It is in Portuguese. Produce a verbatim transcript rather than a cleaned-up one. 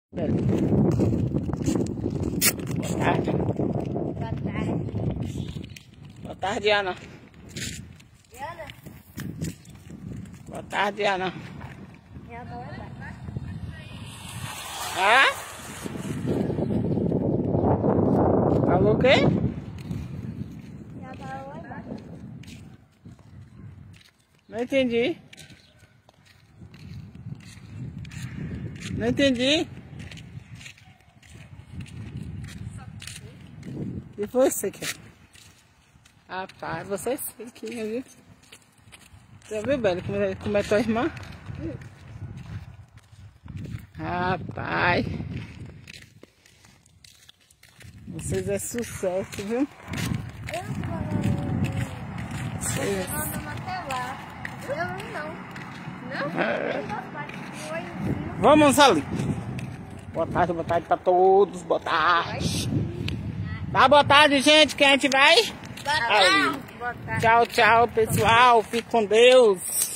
Boa tarde. Boa tarde. Boa tarde, Ana. Ana? Boa tarde, Ana. Minha avó é lá. Ah? Falou o quê? Minha avó é lá. Não entendi. Não entendi. E você quer? Rapaz, você é sequinha, viu? Você viu, Bela, como é, como é tua irmã? Rapaz. Vocês é sucesso, viu? Eu Vocês... não ando até lá. Eu não. Não? Eu faço parte do oi. Vamos ali. Boa tarde, boa tarde pra todos. Boa tarde. Dá boa tarde, gente, que a gente vai. Boa Aí. tarde. Boa tarde. Tchau, tchau, pessoal. Fique com Deus.